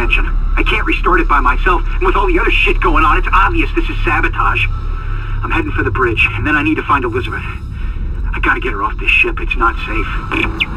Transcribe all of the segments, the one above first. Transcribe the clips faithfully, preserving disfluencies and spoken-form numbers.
attention. I can't restart it by myself, and with all the other shit going on, it's obvious this is sabotage. I'm heading for the bridge, and then I need to find Elizabeth. I gotta get her off this ship. It's not safe.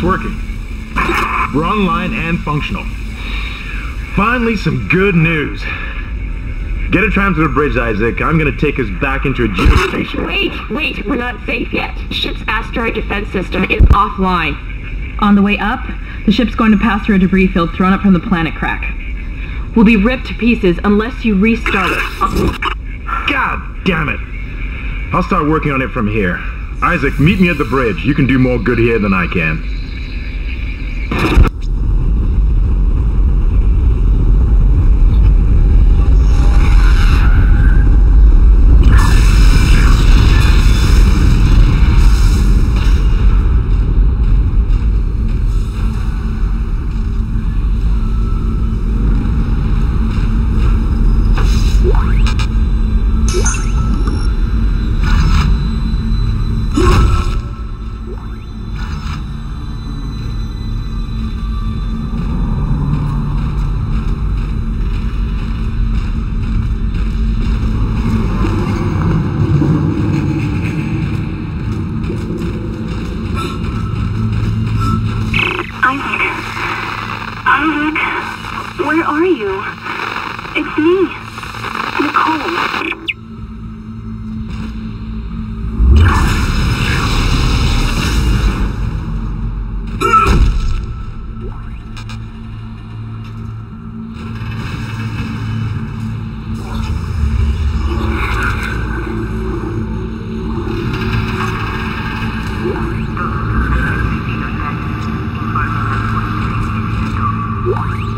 working. We're online and functional. Finally, some good news. Get a tram to the bridge, Isaac. I'm gonna take us back into a geostation. Wait, wait, we're not safe yet. Ship's asteroid defense system is offline. On the way up, the ship's going to pass through a debris field thrown up from the planet crack. We'll be ripped to pieces unless you restart it. God damn it! I'll start working on it from here. Isaac, meet me at the bridge. You can do more good here than I can. Where are you? It's me, Nicole. What?